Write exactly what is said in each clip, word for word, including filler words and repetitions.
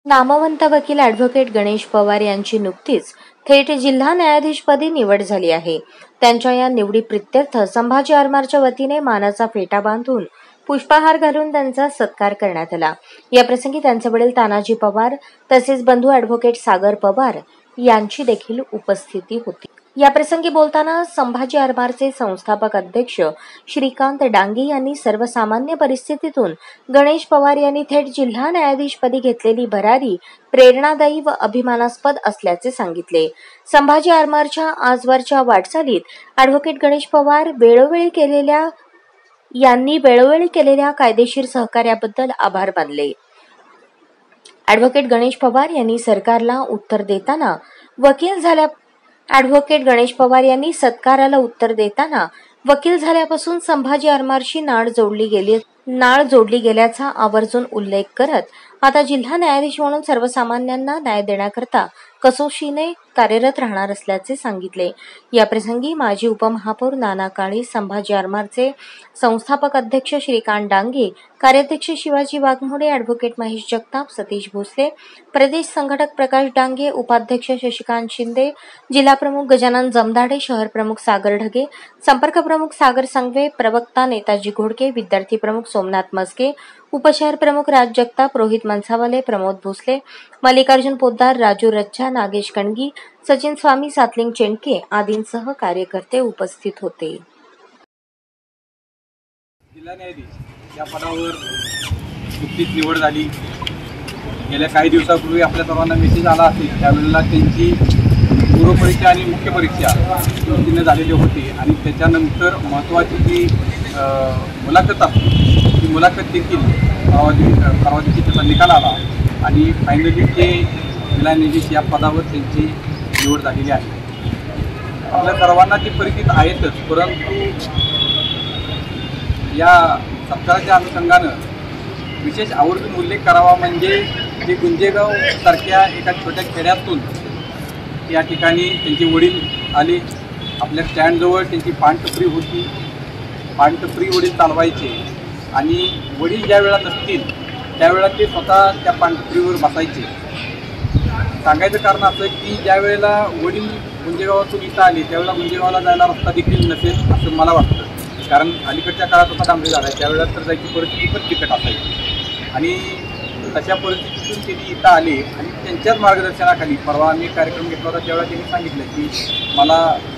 नामवंत वकील ॲडव्होकेट गणेश पवार यांची नुकतीच थेट जिल्हा न्यायाधीशपदी निवड झाली आहे। त्यांच्या या निवडीप्रित्यर्थ संभाजी आरमारच्या वतीने मानाचा फेटा बांधून पुष्पहार घालून त्यांचा सत्कार करण्यात आला। या प्रसंगी त्यांचे वडील तानाजी पवार तसेच बंधू ॲडव्होकेट सागर पवार यांची देखील उपस्थिती होती। या प्रसंगी बोलताना संभाजी आरमारचे संस्थापक अध्यक्ष श्रीकांत डांगे यांनी सर्वसामान्य परिस्थितीतून गणेश पवार यांनी थेट जिल्हा न्यायाधीशपदी घेतलेली भरारी प्रेरणादायी व अभिमानास्पद असल्याचे सांगितले। संभाजी आरमारच्या आजवरच्या वाटचालीत ॲडव्होकेट गणेश पवार वेळोवेळी केलेल्या यांनी वेळोवेळी केलेल्या कायदेशीर सहकार्याबद्दल आभार मानले। ॲडव्होकेट गणेश पवार यांनी सरकारला उत्तर देताना वकील झाल्या ॲडव्होकेट गणेश पवार यांनी सत्काराला उत्तर देताना वकील झाल्यापासून संभाजी आरमारशी नाळ जोडली गेली नाळ जोडली गेल्याचा आवर्जून उल्लेख करत आता जिल्हा न्यायाधीश म्हणून सर्वसामान्यांना न्याय देण्याकरता कसोशीने कार्यरत राहणार असल्याचे सांगितले। या प्रसंगी माजी उपमहापौर नाना काळे, संभाजी आरमारचे संस्थापक अध्यक्ष श्रीकांत डांगे, कार्याध्यक्ष शिवाजी वाघमोडे, ॲडव्होकेट महेश जगताप, सतीश भोसले, प्रदेश संघटक प्रकाश डांगे, उपाध्यक्ष शशिकांत शिंदे, जिल्हा प्रमुख गजानन जमदाडे, शहर प्रमुख सागर ढगे, संपर्क प्रमुख सागर संघवे, प्रवक्ता नेताजी घोडके, विद्यार्थी प्रमुख सोमनाथ मस्के, उपशहर प्रमुख राज जगताप, रोहित मनसावाले, प्रमोद भोसले, मल्लिकार्जुन पोद्दार, राजू रच्छा, नागेश कणगी, सचिन स्वामी, सातलिंग चेंडके आदींसह कार्यकर्ते उपस्थित होते। जिल्हा न्यायाधीश या पदावर नुकतीच निवड झाली। गेल्या काही दिवसापूर्वी आपल्या सर्वांना मेसेज आला असेल, त्यावेळेला त्यांची पूर्वपरीक्षा आणि मुख्य परीक्षा तीन झालेली होती आणि त्याच्यानंतर महत्त्वाची जी मुलाखत असते ती मुलाखत देखील परवा दिवशी त्याचा निकाल आला आणि फायनली ते जिल्हा न्यायाधीश या पदावर त्यांची निवड झालेली आहे। आपल्या सर्वांना ती परिचित आहेतच, परंतु या सत्काराच्या अनुषंगानं विशेष आवर्जून उल्लेख करावा म्हणजे जे गुंजेगाव सारख्या एका छोट्या खेड्यातून या ठिकाणी त्यांचे वडील आले। आपल्या स्टँडजवळ त्यांची पानटपरी होती, पानटपरी वडील चालवायचे आणि वडील ज्या वेळा नसतील त्यावेळेला ते स्वतः त्या पानटपरीवर बसायचे। सांगायचं कारण असं की ज्या वेळेला वडील गुंजेगावातून इथं आले त्यावेळेला गुंजेगावला जायला रस्ता देखील नसेल असं मला वाटतं, कारण अलीकडच्या काळात आता डांबरी झाला आहे, त्यावेळेला तर जायची परिस्थिती पण तिकट असायची आणि तशा परिस्थितीतून त्यांनी इथं आले आणि त्यांच्याच मार्गदर्शनाखाली परवा आम्ही कार्यक्रम घेतला होता त्यावेळेला त्यांनी सांगितलं की मला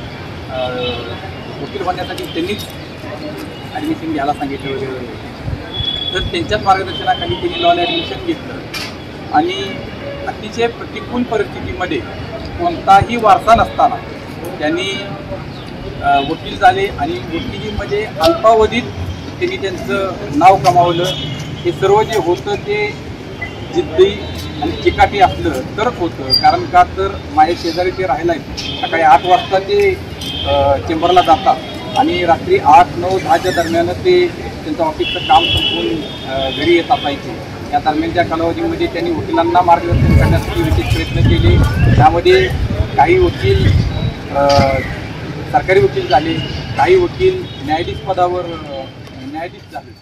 वकील होण्यासाठी त्यांनीच ॲडमिशन घ्यायला सांगितलं वगैरे, तर त्यांच्याच मार्गदर्शनाखाली त्यांनी लॉला ॲडमिशन घेतलं आणि अतिशय प्रतिकूल परिस्थितीमध्ये कोणताही वारसा नसताना त्यांनी वकील झाले आणि वकिलीमध्ये अल्पावधीत त्यांनी त्यांचं नाव कमावलं। हे सर्व जे होतं ते जिद्दी आणि चिकाटी असलं तरच होतं, कारण का तर माझ्या शेजारी ते राहायला आहेत, सकाळी आठ वाजता ते चेंबरला जातात आणि रात्री आठ नऊ दहाच्या दरम्यान ते त्यांचं ऑफिसचं काम संपवून घरी येत असायचे। या दरम्यानच्या कालावधीमध्ये त्यांनी वकिलांना मार्गदर्शन करण्यासाठी विशेष प्रयत्न केले। त्यामध्ये काही वकील सरकारी वकील झाले, काही वकील न्यायाधीश पदावर न्यायाधीश झाले।